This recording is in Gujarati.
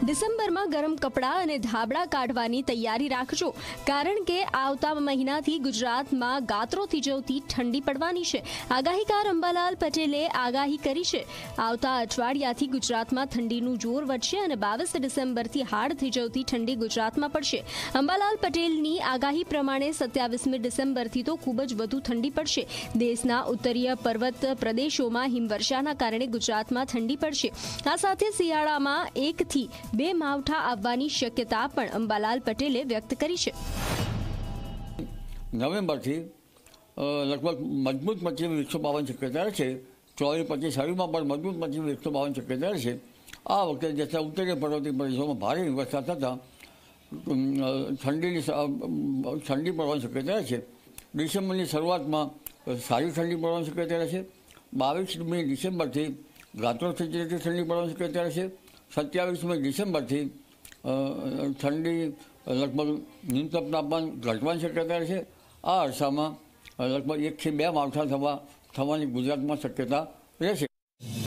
ડિસેમ્બરમાં ગરમ કપડાં અને ધાબળા કાઢવાની તૈયારી રાખજો, કારણ કે આવતા મહિનાથી ગુજરાતમાં ગાત્રો થીજવતી ઠંડી પડવાની છે. આગાહીકાર અંબાલાલ પટેલે આગાહી કરી છે. આવતા અઠવાડિયાથી ગુજરાતમાં ઠંડીનું જોર વધશે અને 22 ડિસેમ્બરથી હાડ થીજવતી ઠંડી ગુજરાતમાં પડશે. અંબાલાલ પટેલની આગાહી પ્રમાણે 27મી ડિસેમ્બરથી તો ખૂબ જ વધુ ઠંડી પડશે. દેશના ઉત્તરીય પર્વત પ્રદેશોમાં હિમવર્ષાના કારણે ગુજરાતમાં ઠંડી પડશે. આ સાથે શિયાળામાં 1 થી 2 માવઠા આવવાની શક્યતા પણ અંબાલાલ પટેલે વ્યક્ત કરી છે. નવેમ્બરથી લગભગ મજબૂત પશ્ચિમી વિક્ષોભ આવવાની શક્યતા છે. 24-25 પણ મજબૂત પશ્ચિમી વિક્ષોભ આવવાની શક્યતા છે. આ વખતે જેટલા ઉત્તરીય પર્વતીય પ્રદેશોમાં ભારે હિમવર્ષા થતાં ઠંડી પડવાની શક્યતા છે. ડિસેમ્બરની શરૂઆતમાં સારી ઠંડી પડવાની શક્યતા છે. 22મી ડિસેમ્બરથી ગાત્રો થીજવતી ઠંડી પડવાની શક્યતા છે. 27મી ડિસેમ્બરથી ઠંડી લગભગ ન્યૂનતમ તાપમાન ઘટવાની શક્યતા છે. આ અરસામાં લગભગ 1 થી 2 માવઠા થવાની ગુજરાતમાં શક્યતા રહેશે.